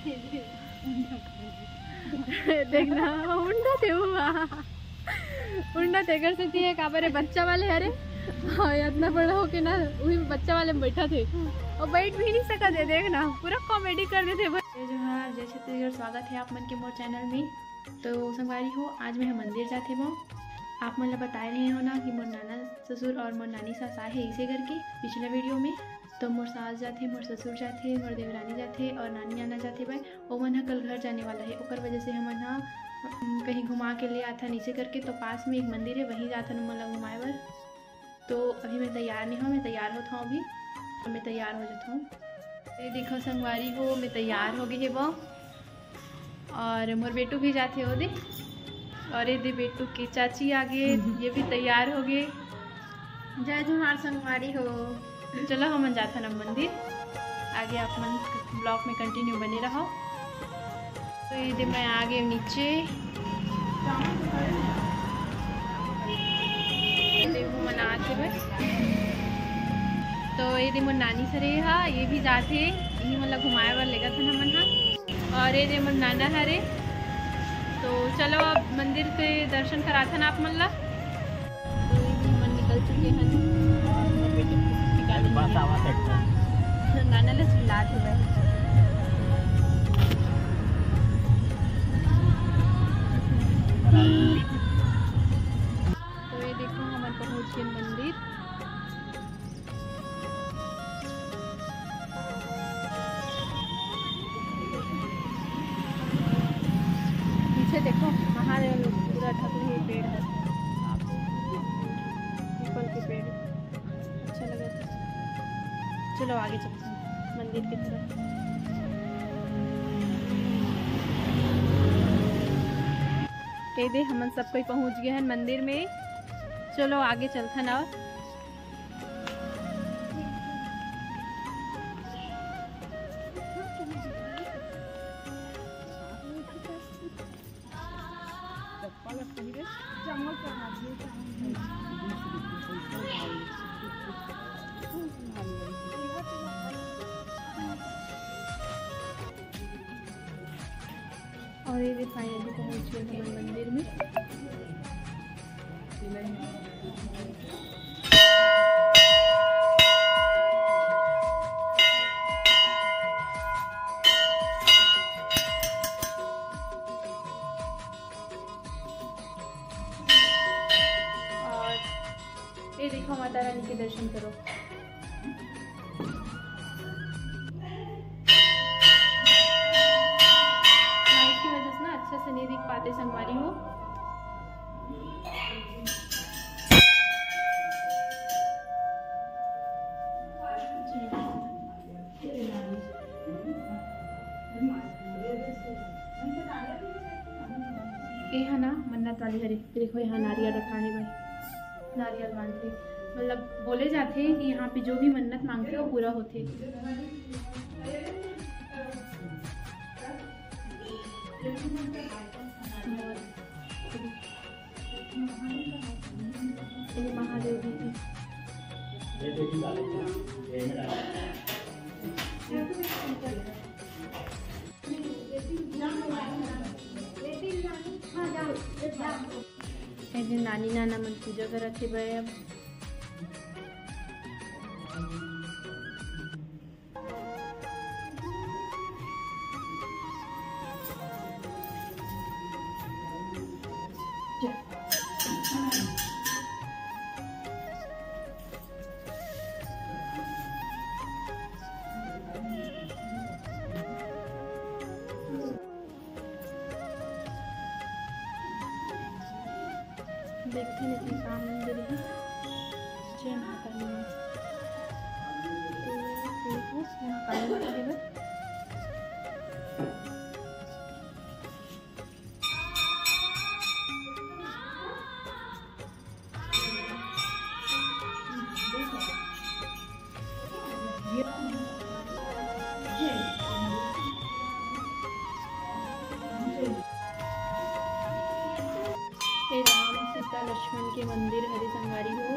देखना उंडा थे उंडा थे कर सकती है काबर बच्चा वाले अरे हाँ इतना बड़ा हो के ना वही बच्चा वाले में बैठा थे और बैठ भी नहीं सका थे। देखना पूरा कॉमेडी कर रहे थे। जोहार जय छत्तीसगढ़, स्वागत है आप मन के मोर चैनल में। तो संगवारी हो आज मैं मंदिर जाते वो आप मन बताए रहे हो ना कि मोर नाना ससुर और मोर नानी सास आए है इसे करके पिछला वीडियो में। तो मोर सास जाते, मोर ससुर जाते, मोर देवरानी जाते और नानी नाना जाते भाई। वो मन कल घर जाने वाला है, ओकर वजह से हमन कहीं घुमा के ले आता नीचे करके। तो पास में एक मंदिर है वहीं जाता मन घुमाए बर। तो अभी मैं तैयार नहीं हूँ, मैं तैयार होता हूँ अभी और मैं तैयार हो जाता हूँ। ये देखो संगवारी हो मैं तैयार हो गई है वो और मोर बेटू भी जाते हो दे। और ये दे बेटू की चाची आ गए, ये भी तैयार हो गए। जय जोहार संगवारी हो। चलो हम जाता ना मंदिर, आगे आप मन ब्लॉग में कंटिन्यू बने रहो। तो ये दे मैं आ गई नीचे, मनाते बस। तो ये दे मोर नानी सरे हा ये भी जाते, यही मतलब घुमाए बर लेगा था मन हा। और ये दे मोर नाना हरे। तो चलो अब मंदिर के दर्शन कराथा ना आप मन ला। तो ये मन निकल चुके हैं नाना ले चिल्लाते भाई। तो ये देखो हम पहुंच गए मंदिर। पीछे देखो महादेव लोग पूरा ढके हुए पेड़ है, पीपल के पेड़। अच्छा लगा था। चलो आगे चलते हैं मंदिर की तरफ। ये दे हम सब कोई पहुंच गए हैं मंदिर में। चलो आगे चलते ना। और ये फाइनली पहुंच गए हम मंदिर में। और ये देखो माता रानी के दर्शन करो। से नहीं दिख पाते संगवारी हो। ये है ना मन्नत वाली हरी, देखो यहाँ नारियल रखा है भाई, नारियल मांगते मतलब बोले जाते हैं कि यहाँ पे जो भी मन्नत मांगते हो पूरा होते। महादेव जी की नानी नाना मन पूजा करते भाई। अब देखते हैं इतनी काम मंदिर है। जय माता दी। यहाँ काली माता है। राम सीता लक्ष्मण के मंदिर हरि संगवारी हो।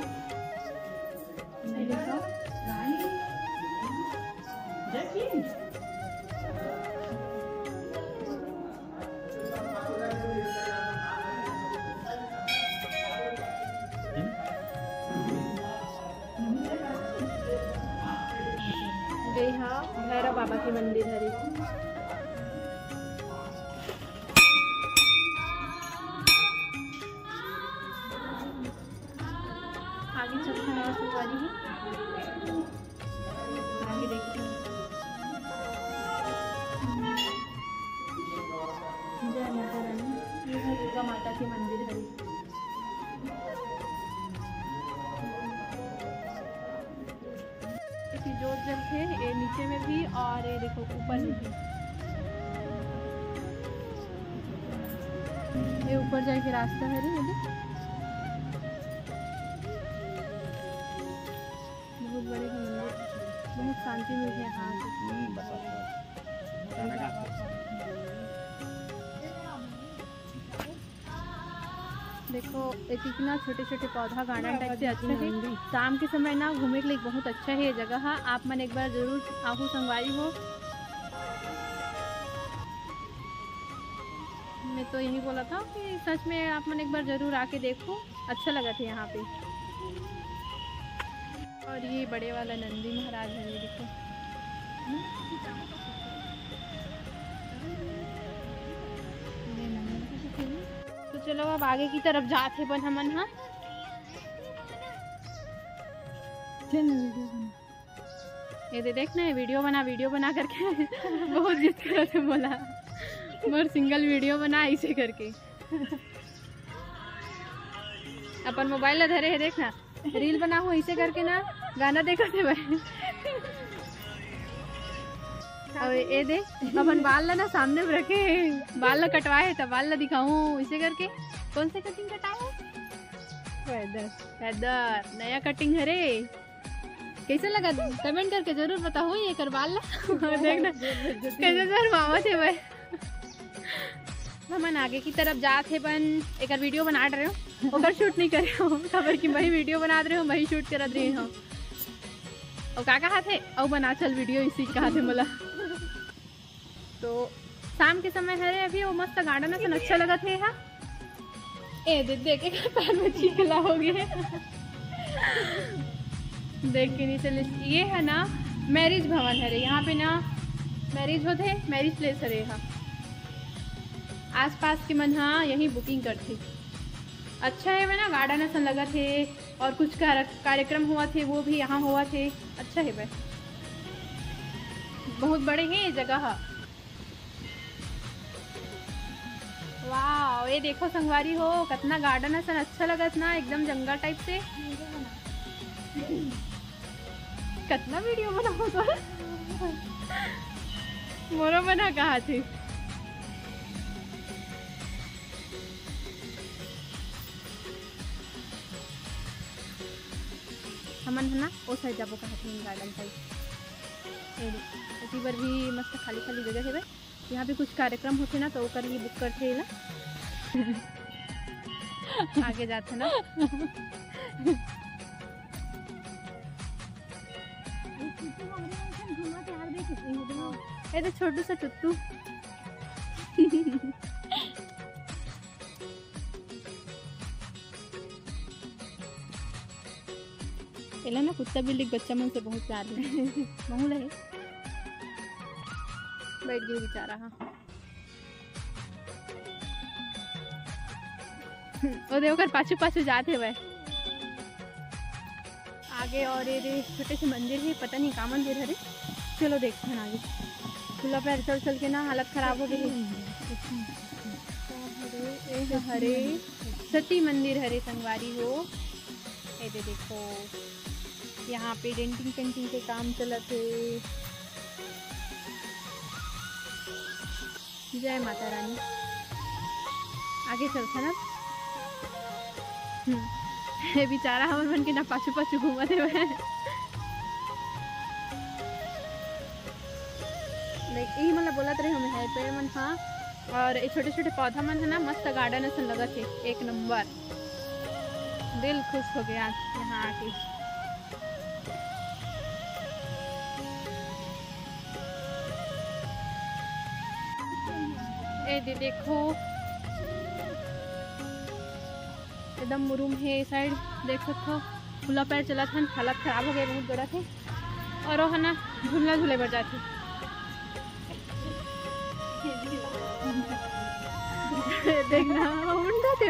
यहाँ भैरव बाबा के मंदिर हरे। आगे चलते हैं सवारी है, आगे देखते हैं। जय माता रानी। ये है दुर्गा माता के मंदिर है। जोत जलते हैं ये नीचे में भी और ये देखो ऊपर में भी। ये ऊपर जाके रास्ता है रे, बहुत बड़े मंदिर, बहुत शांति मिलती है यहाँ से। देखो ये कितना छोटे छोटे पौधा गार्डन टाइप से अच्छा है। शाम के समय ना घूमने के लिए बहुत अच्छा है ये जगह। आप मन एक बार जरूर आहू संगवारी हो। मैं तो यही बोला था कि सच में आप मन एक बार जरूर आके देखो, अच्छा लगा था यहाँ पे। और ये बड़े वाला नंदी महाराज है, ये देखो। तो चलो अब आगे की तरफ जाते बन हमन। हाँ ये दे देखना है, वीडियो बना करके बहुत जिद कर थे, बोला मोर सिंगल वीडियो बना ऐसे करके। अपन मोबाइल ला धरे है, देखना रील बना हो ऐसे करके ना, गाना देखा थे भाई। अब ये दे अपन बाल ला ना सामने में रखे, बाल ला कटवाए तब बाल ला दिखाऊं इसे करके। कौन से कटिंग कटाए? फेदर नया कटिंग है रे। कैसे लगा कमेंट करके जरूर बताओ ये कर बाल ला। देखना कैसे सर मामा थे भाई। हमन आगे की तरफ जाते बन, एक वीडियो बना रहे हो, ओकर शूट नहीं करे हो, खबर की वही वीडियो बना रहे हो, वही शूट कर रहे हो। और का कहा थे और बना चल वीडियो इसी कहा थे मला। तो शाम के समय है अभी वो मस्त गार्डन है, अच्छा लगा थे। हाँ ए देख के पैर में चीखला हो गए। देख के नहीं चले। ये है ना मैरिज भवन है रे, यहाँ पे ना मैरिज होते, मैरिज प्लेस है रे। यहाँ आसपास के मन हाँ यही बुकिंग करते। अच्छा है मैं ना गार्डन ऐसा लगा थे, और कुछ कार्यक्रम हुआ थे वो भी यहाँ हुआ थे। अच्छा है भाई, बहुत बड़े हैं ये जगह। वाह ये देखो संगवारी हो कितना गार्डन है, अच्छा लगा ना, एकदम जंगल टाइप से। कितना वीडियो बनाओ तो मोरो बना कहा थे। हमन है ना वो साइड जाबो कहा थे गार्डन साइड। इसी पर भी मस्त खाली खाली जगह है भाई। यहाँ पे कुछ कार्यक्रम होते ना तो वो कर बुक करते है ना। आगे जाते ना ये तो छोटू सा टुट्टू। पहले ना कुत्ता बिल्ली बच्चा मन से बहुत प्यार है। महूल है बैठ गई बेचारा। हाँ और देखो पाछू पाछू जाते हुए आगे। और ये छोटे से मंदिर है, पता नहीं कहाँ मंदिर है रे। चलो देखते हैं आगे। खुला पैर चल चल के ना हालत खराब हो गई। हरे सती मंदिर हरे संगवारी हो। ये देखो यहाँ पे डेंटिंग पेंटिंग के काम चलत है। जय माता रानी। आगे चलता ना ये बेचारा हमन मन के ना पाछू पाछू घूमत है। यही मतलब बोलत रहे हमें है पेड़ मन। हाँ और ये छोटे छोटे पौधा मन है ना, मस्त गार्डन ऐसा लगा थे, एक नंबर। दिल खुश हो गया यहाँ आके। ये देखो एकदम मुरूम है साइड, देख सकते हो। खुला पैर चला था, हालत खराब हो गया बहुत बड़ा थे। और वो है ना झूलना झूले पर जाती। देखना उंडा थे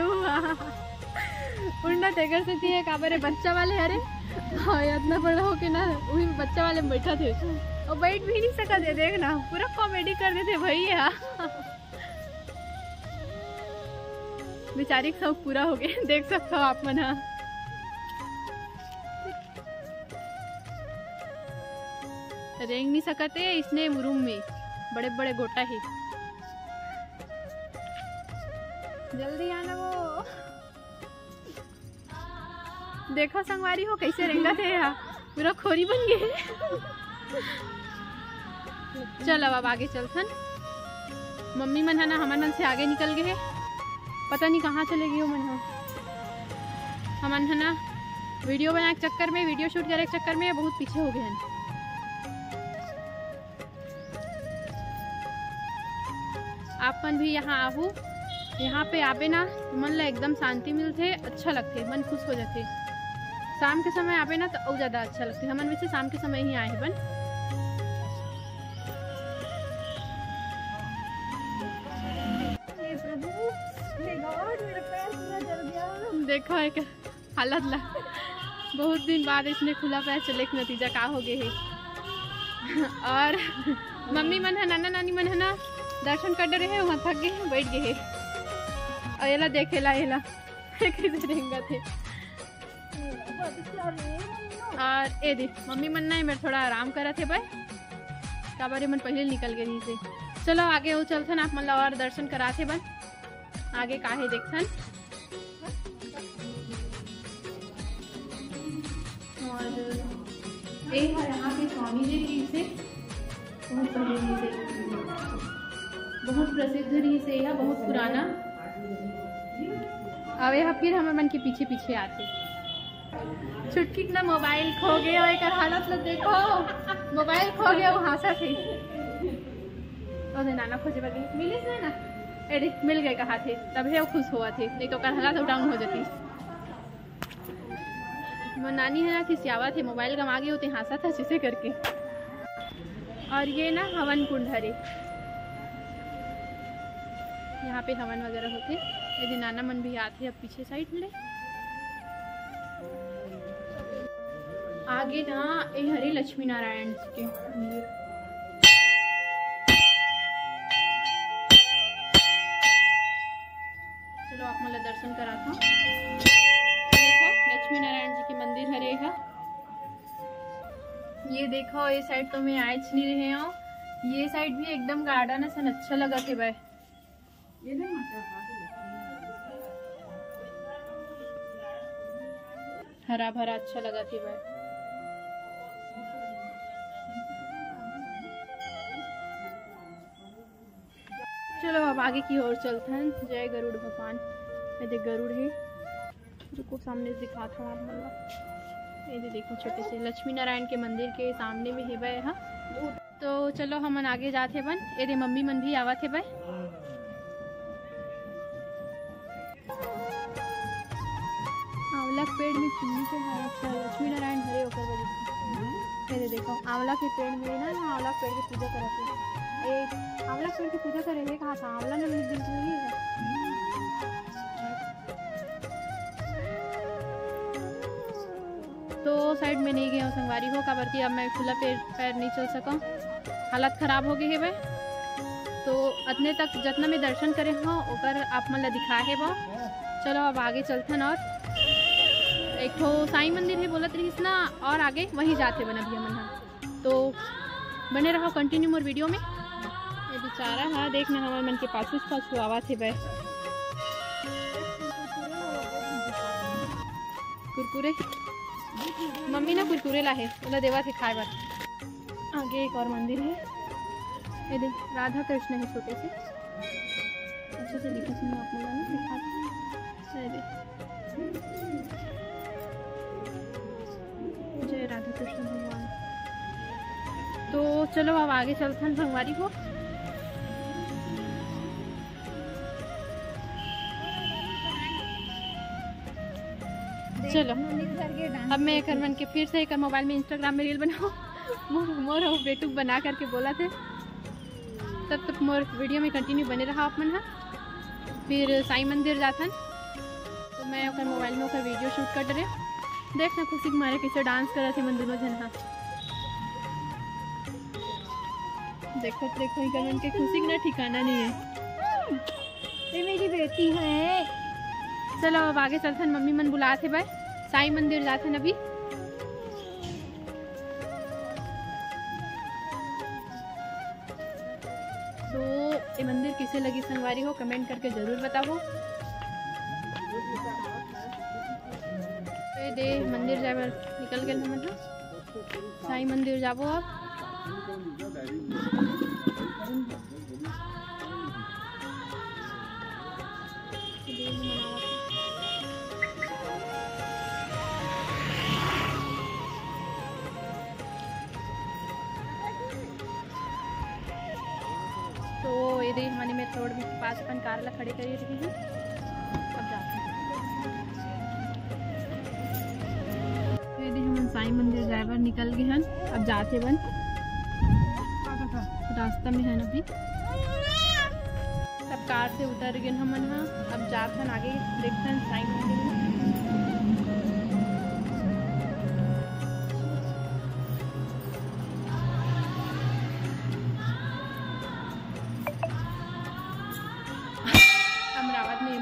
उंडा थे कर सकती है काबरे बच्चा वाले। अरे हाँ इतना बड़ा हो के ना वही बच्चा वाले में बैठा थे और बैठ भी नहीं सका थे। देखना पूरा कॉमेडी कर देते भैया। बेचारी का सब पूरा हो गया, देख सकते हो आप मन। रेंग नहीं सकते इसने रूम में, बड़े बड़े गोटा है। जल्दी आना वो। देखो संगवारी हो कैसे रेंगा थे यहाँ, पूरा खोरी बन गए। चलो अब आगे चलथन। मम्मी मन है ना हमारे मन से आगे निकल गए, पता नहीं कहाँ चले गए मन। हमन है ना वीडियो बनाने के चक्कर में, वीडियो शूट करे के चक्कर में बहुत पीछे हो गए हैं। आपन भी यहाँ आहू, यहाँ पे आवे ना मन ला एकदम शांति मिलते, अच्छा लगते, मन खुश हो जाते। शाम के समय आवे ना तो और ज्यादा अच्छा लगते। हमन वैसे शाम के समय ही आए बन। देखो एक हालत ला, बहुत दिन बाद इसने खुला पैर चले के नतीजा का हो गए है। और मम्मी मन है नाना नानी मन है ना दर्शन कर रहे हैं, वहाँ थक गए बैठ गए। और ये ला देखेला ये कैसे रहेंगे थे। और ये देख मम्मी मन ना मेरे थोड़ा आराम करा थे भाई, का बारे मन पहले निकल गई से। चलो आगे वो चलथन, आप मतलब और दर्शन कराते बन। आगे काहे देखथन। और यहाँ पे स्वामी जी से बहुत प्रसिद्ध रही से, यह बहुत पुराना। अब यह फिर हमारे मन के पीछे पीछे आते। छुटकी ना मोबाइल खो गया और एक हालत लग देखो, मोबाइल खो गया वो हंसा थे। और नाना खोजे बगे मिले से ना, अरे मिल गए कहा थे तब है वो खुश हुआ थे, नहीं तो कर हालत डाउन हो जाती। वो नानी है ना खिसियावा थे, मोबाइल गमा गए होते, हंसा था जिसे करके। और ये ना हवन कुंड हरे, यहाँ पे हवन वगैरह होते। यदि नाना मन भी आते अब पीछे साइड मिले। आगे ना ये हरे लक्ष्मी नारायण के मंदिर। चलो आप मतलब दर्शन कराता हूँ। देखो लक्ष्मी नारायण जी के मंदिर हरे है। ये देखो ये साइड तो मैं आज नहीं रहे हूँ, ये साइड भी एकदम गार्डन है, अच्छा लगा थे भाई। हरा भरा अच्छा लगा थी भाई। चलो अब आगे की ओर चलते हैं। जय गरुड़ भगवान। ये गरुड़ है, रुको सामने से दिखाता हूँ आप मतलब। ये देखो छोटे से लक्ष्मी नारायण के मंदिर के सामने में है भाई। हाँ तो चलो हम आगे जाते बन। ये मम्मी मन भी आवा थे भाई। आंवला पेड़ में चीनी के अच्छा लक्ष्मी नारायण हरे होकर वजह। ये देखो आंवला के पेड़ में ना, आंवला पेड़ की पूजा कराते हैं। आंवला पेड़ की पूजा करेंगे कहा था, आंवला ने मिल नहीं है। तो साइड में नहीं गया संगवारी हो काबर कि अब मैं खुला पैर नहीं चल सका, हालत खराब हो गई है भाई। तो अतने तक जितना मैं दर्शन करे हो ओकर आप मतलब दिखा है वो। चलो अब आगे चलते और एक तो साईं मंदिर है बोलत रही ना, और आगे वहीं जाते बना भी मन। तो बने रहो कंटिन्यू मोर वीडियो में। ये बेचारा हाँ देखना हमारे मन के पाछू आवा थे भाई। कुरकुरे मम्मी ना कुरकुरे लाहे बोला देवा थे खाए बात। आगे एक और मंदिर है, ये देख राधा कृष्ण है छोटे से, अच्छे से लिखा सुनो आप लोगों ने दिखा। जय राधा कृष्ण भगवान। तो चलो अब आगे चलते हैं भगवारी को। चलो अब मैं एक मन के फिर से एक मोबाइल में इंस्टाग्राम में रील बनाऊँ मोर बेटू बना करके बोला थे। तब तक मोर वीडियो में कंटिन्यू बने रहा आप मन हा। फिर साई मंदिर जाथन तो मैं ओकर मोबाइल में ओकर वीडियो शूट कर रहे। देखना खुशी के मारे कैसे डांस कर थे मन दोनों जन हा। देखो इनके खुशी का ना ठिकाना नहीं है। ये मेरी बेटी है। चलो अब आगे चलथन, मम्मी मन बुला थे भाई साई मंदिर जाथन अभी। तो ये मंदिर किसे लगी संगवारी हो कमेंट करके जरूर बताओ। तो दे मंदिर जाए निकल गए हम साई मंदिर जाबो अब। तो ये दे हमारे में रोड के पास अपन कार ला खड़े करी रही हैं। अब जाते हैं। तो ये दे हम साई मंदिर ड्राइवर निकल गए हैं। अब जाते बन रास्ता में है अभी। सब कार से उतर गए हम अब जाते आगे देखते साई मंदिर में। अमरावत में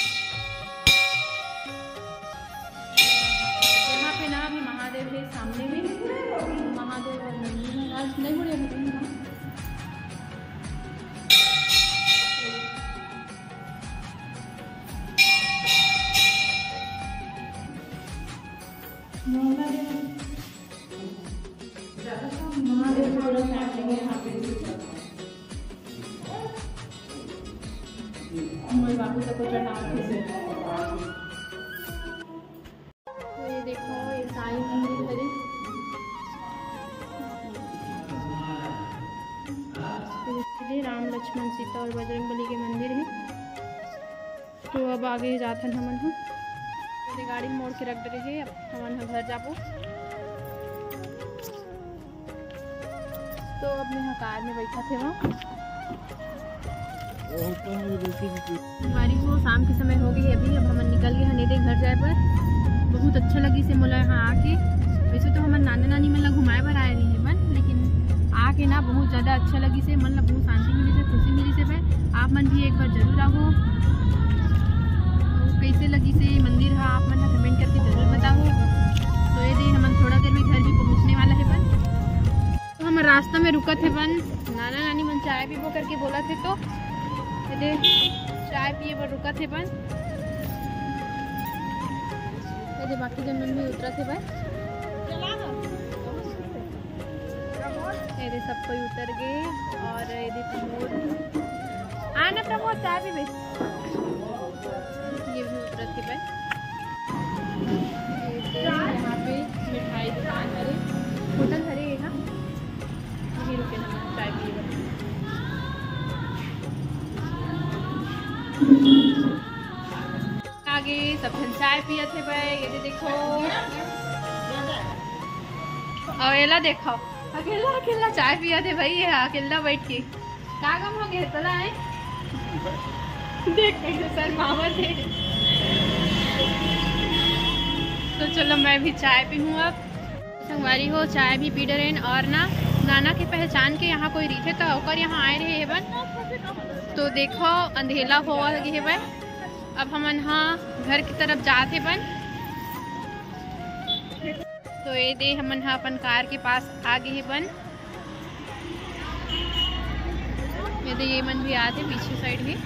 यहाँ पे ना अभी महादेव है सामने में। महादेव और नंदी महाराज नहीं बोले महादेव थोड़ा सामने में यहाँ पे बाबू तक को चढ़ा। तो ये देखो ये साई मंदिर है। तो राम लक्ष्मण सीता और बजरंगबली के मंदिर है। तो अब आगे जाथन हमन हम गाड़ी मोड़ के रख रहे हैं। अब हमन घर जाबो। तो अब मैं कार में बैठा थे वहाँ हमारी वो शाम के समय हो गई अभी। अब हम निकल गए हनेदे घर जाए पर। बहुत अच्छा लगी से मोला यहाँ आके। वैसे तो हम नाना नानी मन ला घुमाए पर आए रही है मन, लेकिन आके ना बहुत ज़्यादा अच्छा लगी से। मन ला बहुत शांति मिली से, खुशी मिली से भाई। आप मन भी एक बार जरूर आओ। तो कैसे लगी से मंदिर है आप मन कमेंट करके जरूर बताओ। तो ये दे हम थोड़ा देर में घर भी पहुँचने वाला है बन। तो हम रास्ता में रुका थे बन। नाना नानी मन चाय पीबो करके बोला थे तो चाय पिए पर रुका थे बन। ये बाकी जन मन भी उतरा थे भाई। ये सब कोई उतर गए और ये प्रमोद आना प्रमोद चाय भी बेच। ये भी उतरा थे भाई। यहाँ पे मिठाई दुकान हरे होटल हरे यहाँ यही रुके ना चाय पिए। आगे सब चाय पिए थे भाई। ये देखो और एला देखो अकेला अकेला चाय पिया थे भाई। ये अकेला बैठ के क्या गम हो गया चला है। देख कैसे सर मामा थे। तो चलो मैं भी चाय पीऊँ अब। संगवारी हो चाय भी पी डरेन और ना नाना के पहचान के यहाँ कोई रीथे तो होकर यहाँ आए रहे है बन। तो देखो अंधेला हुआ लगी है भाई। अब हम यहाँ घर की तरफ जाते बन। तो ये दे हम यहाँ अपन कार के पास आ गए बन। ये दे ये मन भी आते पीछे साइड ही।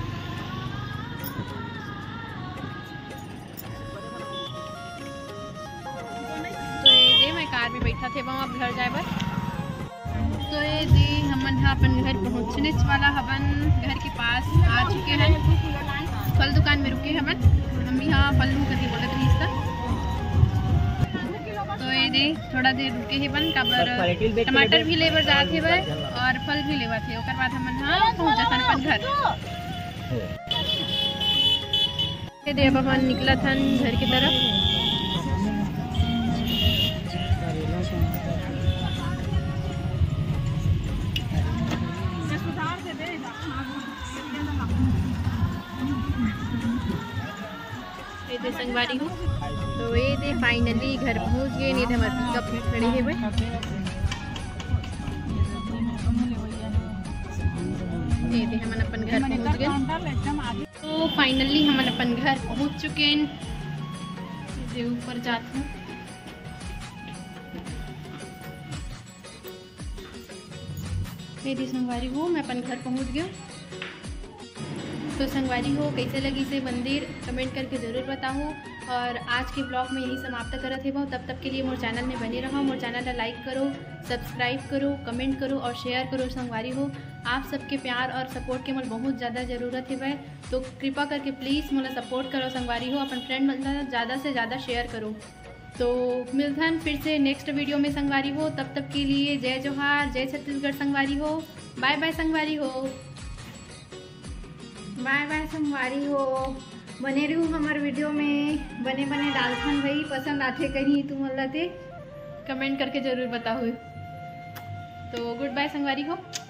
तो ये दे मैं कार में बैठा थे वहाँ अब घर जाए बस। तो ये दे हम यहाँ अपन घर पहुँचने वाला हवन। घर के पास आ चुके हैं। फल दुकान में रुके हवन। हम भी यहाँ फल लू करके बोले थे इसका। तो ये दे थोड़ा देर रुके ही बन काबर टमाटर भी लेबर जाते हुए और फल भी लेवा थे। ओकर बाद हम हाँ पहुँच जाता अपन घर। ये दे अब अपन निकला था घर की तरफ। संगवारी हो। तो ये थे फाइनली घर पहुंच गए। नहीं थे हमारे पिकअप खड़े हैं भाई। ये थे हम अपन घर पहुंच गए। तो फाइनली हम अपन घर पहुंच चुके हैं। ऊपर जाते हैं। मेरी संगवारी हो मैं अपन घर पहुंच गया। तो संगवारी हो कैसे लगी से मंदिर कमेंट करके ज़रूर बताओ। और आज के ब्लॉग में यही समाप्त करत है बहुत। तब तक के लिए मोर चैनल में बने रहो। मोर चैनल को लाइक करो, सब्सक्राइब करो, कमेंट करो और शेयर करो। संगवारी हो आप सबके प्यार और सपोर्ट के मोल बहुत ज़्यादा ज़रूरत है भाई। तो कृपा करके प्लीज़ मोला सपोर्ट करो संगवारी हो। अपन फ्रेंड मतलब ज़्यादा से ज़्यादा शेयर करो। तो मिलते हैं फिर से नेक्स्ट वीडियो में संगवारी हो। तब तक के लिए जय जोहार, जय छत्तीसगढ़ संगवारी हो। बाय बाय संगवारी हो। बाय बाय संगवारी हो। बने रहूँ हमारे वीडियो में। बने बने डालथन भाई पसंद आते कहीं तुम लते कमेंट करके ज़रूर बताओ। तो गुड बाय संगवारी हो।